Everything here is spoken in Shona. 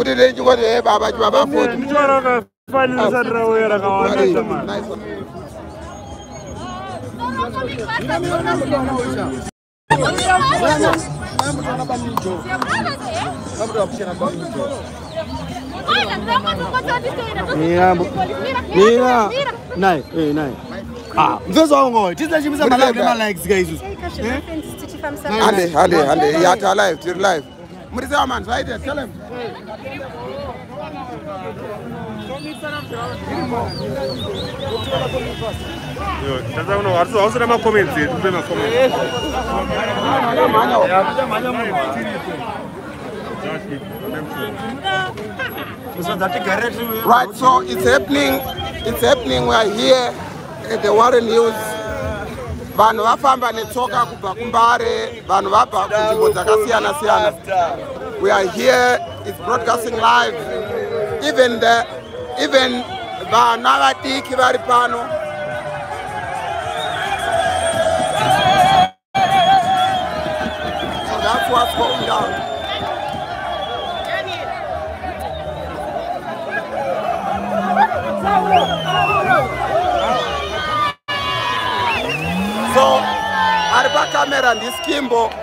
kuti ndechikoti baba chibaba futi. Ndichora kafani sadrawera kawanda jamani. Nice one. Mira, nai, nai. Ah, mvezo wangu, tiza chimisa likes guys. Hande, yata live, you're live. Muriza man, right there, tell him. Sasa uno hausina ma comments, tupe ma comments. Right, so it's happening, we are here at the Warren News. Vanhu vafamba netsoka kubva kuMbare, vanhu vabva kunzvimbo dzakasiyana siyana. We are here, it's broadcasting live. Even vana vadiki vari pano. So that's what's going down. So, aripa camera ndiskimbo.